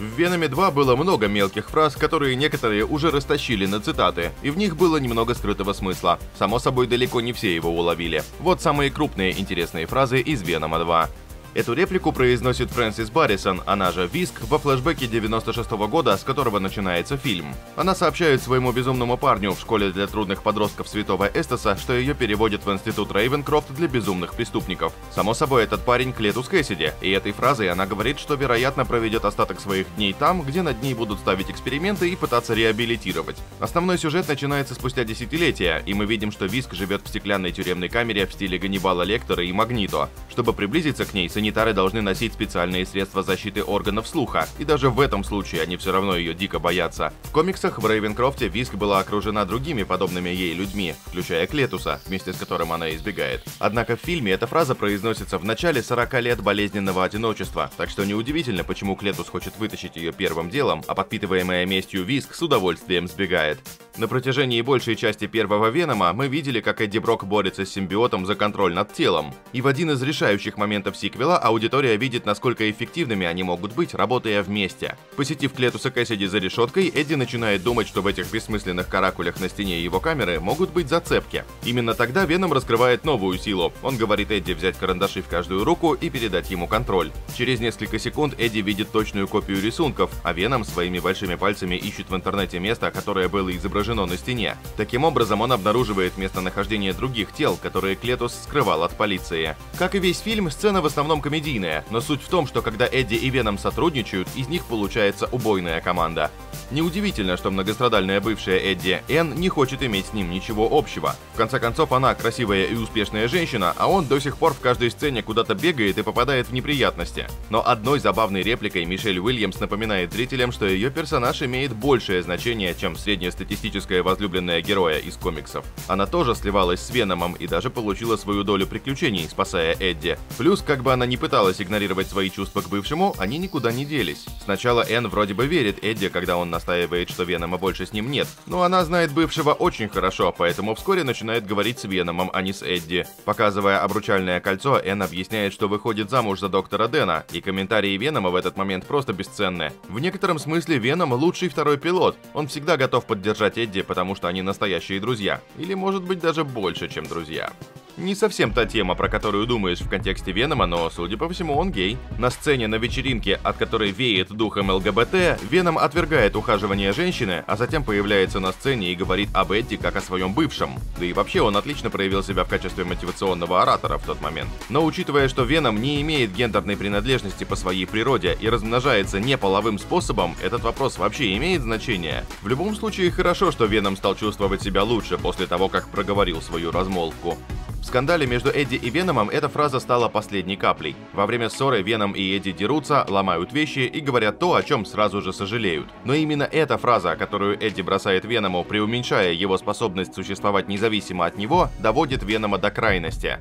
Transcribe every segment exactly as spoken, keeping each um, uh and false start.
В «Веноме два» было много мелких фраз, которые некоторые уже растащили на цитаты, и в них было немного скрытого смысла. Само собой, далеко не все его уловили. Вот самые крупные интересные фразы из «Венома два». Эту реплику произносит Фрэнсис Баррисон, она же Виск, во флешбеке девяносто шестого года, с которого начинается фильм. Она сообщает своему безумному парню в школе для трудных подростков Святого Эстаса, что ее переводят в институт Рейвенкрофт для безумных преступников. Само собой, этот парень Клетус Кэссиди, и этой фразой она говорит, что, вероятно, проведет остаток своих дней там, где над ней будут ставить эксперименты и пытаться реабилитировать. Основной сюжет начинается спустя десятилетия, и мы видим, что Виск живет в стеклянной тюремной камере в стиле Ганнибала Лектора и Магнито. Чтобы приблизиться к ней, санитары должны носить специальные средства защиты органов слуха, и даже в этом случае они все равно ее дико боятся. В комиксах в Рейвенкрофте Виск была окружена другими подобными ей людьми, включая Клетуса, вместе с которым она избегает. Однако в фильме эта фраза произносится в начале сорока лет болезненного одиночества, так что неудивительно, почему Клетус хочет вытащить ее первым делом, а подпитываемая местью Виск с удовольствием сбегает. На протяжении большей части первого Венома мы видели, как Эдди Брок борется с симбиотом за контроль над телом. И в один из решающих моментов сиквела аудитория видит, насколько эффективными они могут быть, работая вместе. Посетив Клетуса Кэссиди за решеткой, Эдди начинает думать, что в этих бессмысленных каракулях на стене его камеры могут быть зацепки. Именно тогда Веном раскрывает новую силу. Он говорит Эдди взять карандаши в каждую руку и передать ему контроль. Через несколько секунд Эдди видит точную копию рисунков, а Веном своими большими пальцами ищет в интернете место, которое было изображено на стене. Таким образом, он обнаруживает местонахождение других тел, которые Клетус скрывал от полиции. Как и весь фильм, сцена в основном комедийная, но суть в том, что когда Эдди и Веном сотрудничают, из них получается убойная команда. Неудивительно, что многострадальная бывшая Эдди, Энн, не хочет иметь с ним ничего общего. В конце концов, она красивая и успешная женщина, а он до сих пор в каждой сцене куда-то бегает и попадает в неприятности. Но одной забавной репликой Мишель Уильямс напоминает зрителям, что ее персонаж имеет большее значение, чем среднестатистическая возлюбленная героя из комиксов. Она тоже сливалась с Веномом и даже получила свою долю приключений, спасая Эдди. Плюс, как бы она ни пыталась игнорировать свои чувства к бывшему, они никуда не делись. Сначала Энн вроде бы верит Эдди, когда он настаивает, что Венома больше с ним нет, но она знает бывшего очень хорошо, поэтому вскоре начинает говорить с Веномом, а не с Эдди. Показывая обручальное кольцо, Энн объясняет, что выходит замуж за доктора Дэна, и комментарии Венома в этот момент просто бесценны. В некотором смысле Веном лучший второй пилот, он всегда готов поддержать Эдди, потому что они настоящие друзья. Или может быть даже больше, чем друзья. Не совсем та тема, про которую думаешь в контексте Венома, но, судя по всему, он гей. На сцене на вечеринке, от которой веет духом ЛГБТ, Веном отвергает ухаживание женщины, а затем появляется на сцене и говорит об Эдди как о своем бывшем. Да и вообще он отлично проявил себя в качестве мотивационного оратора в тот момент. Но учитывая, что Веном не имеет гендерной принадлежности по своей природе и размножается неполовым способом, этот вопрос вообще имеет значение. В любом случае, хорошо, что Веном стал чувствовать себя лучше после того, как проговорил свою размолвку. В скандале между Эдди и Веномом эта фраза стала последней каплей. Во время ссоры Веном и Эдди дерутся, ломают вещи и говорят то, о чем сразу же сожалеют. Но именно эта фраза, которую Эдди бросает Веному, преуменьшая его способность существовать независимо от него, доводит Венома до крайности.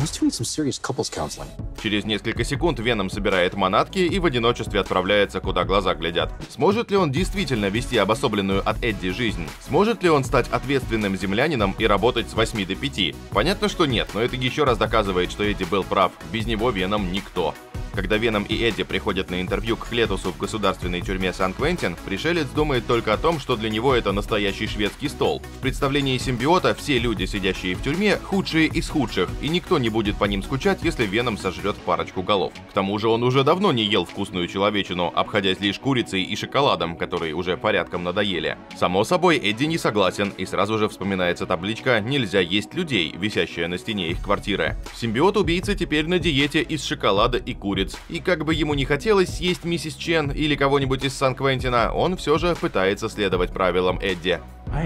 Через несколько секунд Веном собирает манатки и в одиночестве отправляется, куда глаза глядят. Сможет ли он действительно вести обособленную от Эдди жизнь? Сможет ли он стать ответственным землянином и работать с восьми до пяти? Понятно, что нет, но это еще раз доказывает, что Эдди был прав. Без него Веном никто. Когда Веном и Эдди приходят на интервью к Клетусу в государственной тюрьме Сан-Квентин, пришелец думает только о том, что для него это настоящий шведский стол. В представлении симбиота все люди, сидящие в тюрьме, худшие из худших, и никто не будет по ним скучать, если Веном сожрет парочку голов. К тому же он уже давно не ел вкусную человечину, обходясь лишь курицей и шоколадом, которые уже порядком надоели. Само собой, Эдди не согласен, и сразу же вспоминается табличка «Нельзя есть людей», висящая на стене их квартиры. Симбиот-убийца теперь на диете из шоколада и куриц. И как бы ему не хотелось съесть миссис Чен или кого-нибудь из Сан-Квентина, он все же пытается следовать правилам Эдди.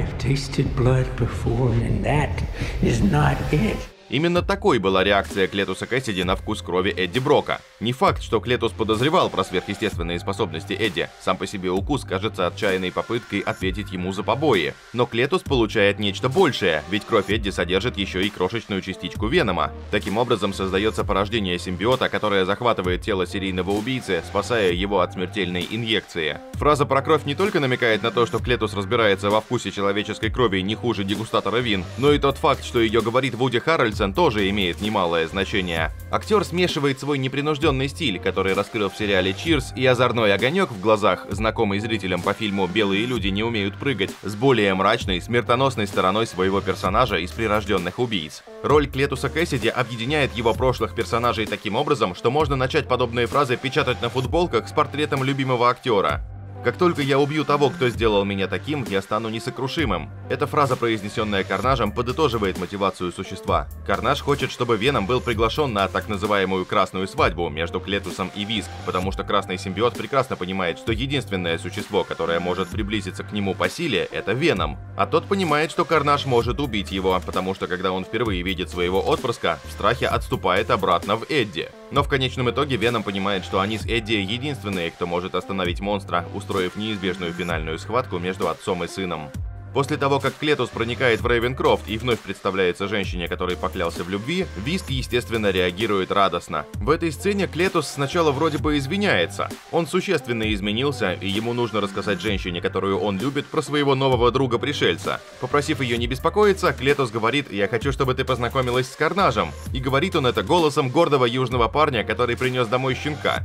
Именно такой была реакция Клетуса Кэссиди на вкус крови Эдди Брока. Не факт, что Клетус подозревал про сверхъестественные способности Эдди. Сам по себе укус кажется отчаянной попыткой ответить ему за побои. Но Клетус получает нечто большее, ведь кровь Эдди содержит еще и крошечную частичку Венома. Таким образом создается порождение симбиота, которое захватывает тело серийного убийцы, спасая его от смертельной инъекции. Фраза про кровь не только намекает на то, что Клетус разбирается во вкусе человеческой крови не хуже дегустатора вин, но и тот факт, что ее говорит Вуди Харрельсон, Миккельсен тоже имеет немалое значение. Актер смешивает свой непринужденный стиль, который раскрыл в сериале «Чирс», и озорной огонек в глазах, знакомый зрителям по фильму «Белые люди не умеют прыгать», с более мрачной, смертоносной стороной своего персонажа из «Прирожденных убийц». Роль Клетуса Кэссиди объединяет его прошлых персонажей таким образом, что можно начать подобные фразы печатать на футболках с портретом любимого актера. «Как только я убью того, кто сделал меня таким, я стану несокрушимым». Эта фраза, произнесенная Карнажем, подытоживает мотивацию существа. Карнаж хочет, чтобы Веном был приглашен на так называемую «красную свадьбу» между Клетусом и Виск, потому что красный симбиот прекрасно понимает, что единственное существо, которое может приблизиться к нему по силе, это Веном. А тот понимает, что Карнаж может убить его, потому что когда он впервые видит своего отпрыска, в страхе отступает обратно в Эдди. Но в конечном итоге Веном понимает, что они с Эдди единственные, кто может остановить монстра, устроив неизбежную финальную схватку между отцом и сыном. После того, как Клетус проникает в Рейвенкрофт и вновь представляется женщине, которой поклялся в любви, Виск, естественно, реагирует радостно. В этой сцене Клетус сначала вроде бы извиняется. Он существенно изменился, и ему нужно рассказать женщине, которую он любит, про своего нового друга-пришельца. Попросив ее не беспокоиться, Клетус говорит: «Я хочу, чтобы ты познакомилась с Карнажем». И говорит он это голосом гордого южного парня, который принес домой щенка.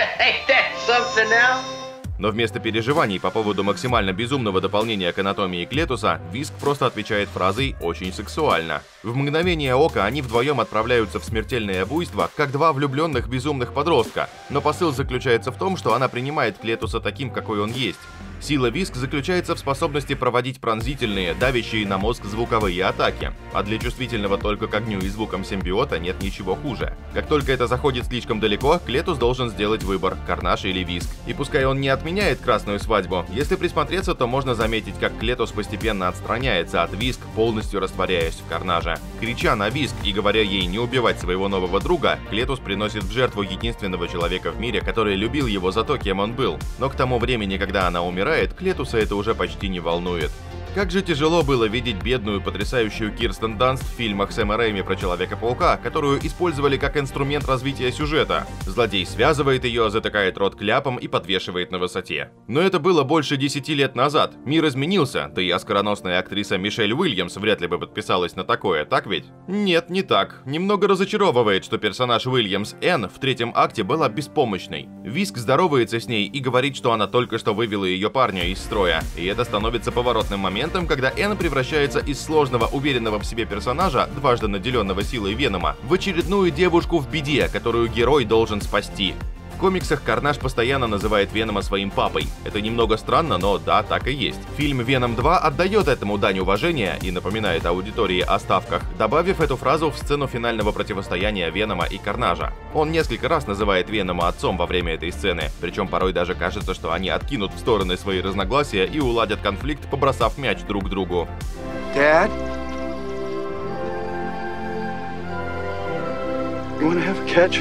Но вместо переживаний по поводу максимально безумного дополнения к анатомии Клетуса, Виск просто отвечает фразой «очень сексуально». В мгновение ока они вдвоем отправляются в смертельное буйство, как два влюбленных безумных подростка, но посыл заключается в том, что она принимает Клетуса таким, какой он есть. Сила Виск заключается в способности проводить пронзительные, давящие на мозг звуковые атаки, а для чувствительного только к огню и звукам симбиота нет ничего хуже. Как только это заходит слишком далеко, Клетус должен сделать выбор – Карнаж или Виск. И пускай он не отменяет красную свадьбу, если присмотреться, то можно заметить, как Клетус постепенно отстраняется от Виск, полностью растворяясь в Карнаже. Крича на Виск и говоря ей не убивать своего нового друга, Клетус приносит в жертву единственного человека в мире, который любил его за то, кем он был. Но к тому времени, когда она умирает, Клетуса это уже почти не волнует. Как же тяжело было видеть бедную, потрясающую Кирстен Данст в фильмах Сэма Рэйми про Человека-паука, которую использовали как инструмент развития сюжета. Злодей связывает ее, затыкает рот кляпом и подвешивает на высоте. Но это было больше десяти лет назад. Мир изменился, да и оскароносная актриса Мишель Уильямс вряд ли бы подписалась на такое, так ведь? Нет, не так. Немного разочаровывает, что персонаж Уильямс, Энн, в третьем акте была беспомощной. Виск здоровается с ней и говорит, что она только что вывела ее парня из строя, и это становится поворотным моментом, когда Энн превращается из сложного, уверенного в себе персонажа, дважды наделенного силой Венома, в очередную девушку в беде, которую герой должен спасти. В комиксах Карнаж постоянно называет Венома своим папой. Это немного странно, но да, так и есть. Фильм «Веном два» отдает этому дань уважения и напоминает аудитории о ставках, добавив эту фразу в сцену финального противостояния Венома и Карнажа. Он несколько раз называет Венома отцом во время этой сцены, причем порой даже кажется, что они откинут в стороны свои разногласия и уладят конфликт, побросав мяч друг другу. Dad? You wanna have a catch?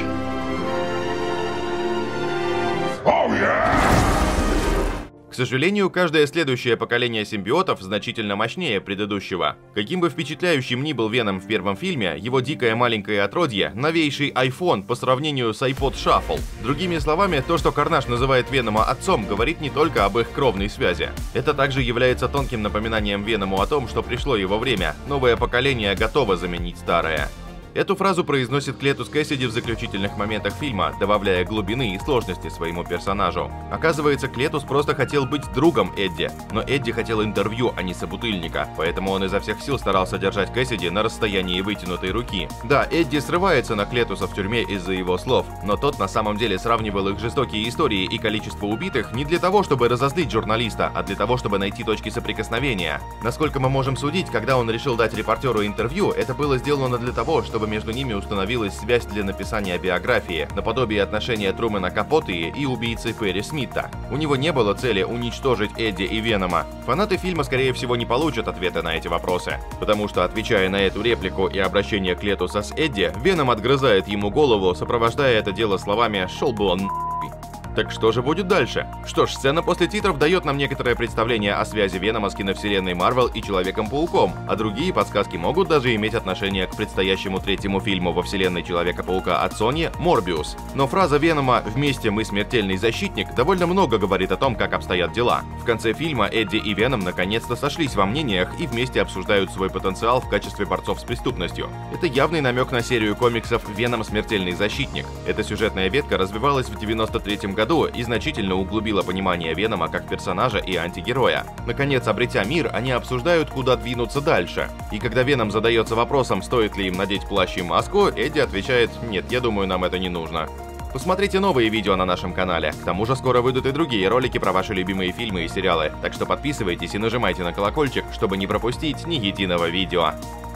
К сожалению, каждое следующее поколение симбиотов значительно мощнее предыдущего. Каким бы впечатляющим ни был Веном в первом фильме, его дикое маленькое отродье – новейший iPhone по сравнению с iPod Shuffle. Другими словами, то, что Карнаж называет Венома отцом, говорит не только об их кровной связи. Это также является тонким напоминанием Веному о том, что пришло его время, новое поколение готово заменить старое. Эту фразу произносит Клетус Кэссиди в заключительных моментах фильма, добавляя глубины и сложности своему персонажу. Оказывается, Клетус просто хотел быть другом Эдди, но Эдди хотел интервью, а не собутыльника, поэтому он изо всех сил старался держать Кэссиди на расстоянии вытянутой руки. Да, Эдди срывается на Клетуса в тюрьме из-за его слов, но тот на самом деле сравнивал их жестокие истории и количество убитых не для того, чтобы разозлить журналиста, а для того, чтобы найти точки соприкосновения. Насколько мы можем судить, когда он решил дать репортеру интервью, это было сделано для того, чтобы между ними установилась связь для написания биографии, наподобие отношения Трумэна Капоте и убийцы Перри Смита. У него не было цели уничтожить Эдди и Венома. Фанаты фильма, скорее всего, не получат ответа на эти вопросы, потому что, отвечая на эту реплику и обращение Клетуса с Эдди, Веном отгрызает ему голову, сопровождая это дело словами «шел бы он нахуй». Так что же будет дальше? Что ж, сцена после титров дает нам некоторое представление о связи Венома с киновселенной Марвел и Человеком-пауком, а другие подсказки могут даже иметь отношение к предстоящему третьему фильму во вселенной Человека-паука от Sony «Морбиус». Но фраза Венома «Вместе мы смертельный защитник» довольно много говорит о том, как обстоят дела. В конце фильма Эдди и Веном наконец-то сошлись во мнениях и вместе обсуждают свой потенциал в качестве борцов с преступностью. Это явный намек на серию комиксов «Веном. Смертельный защитник». Эта сюжетная ветка развивалась в девяносто третьем году и значительно углубила понимание Венома как персонажа и антигероя. Наконец, обретя мир, они обсуждают, куда двинуться дальше. И когда Веном задается вопросом, стоит ли им надеть плащ и маску, Эдди отвечает: «Нет, я думаю, нам это не нужно». Посмотрите новые видео на нашем канале. К тому же скоро выйдут и другие ролики про ваши любимые фильмы и сериалы. Так что подписывайтесь и нажимайте на колокольчик, чтобы не пропустить ни единого видео.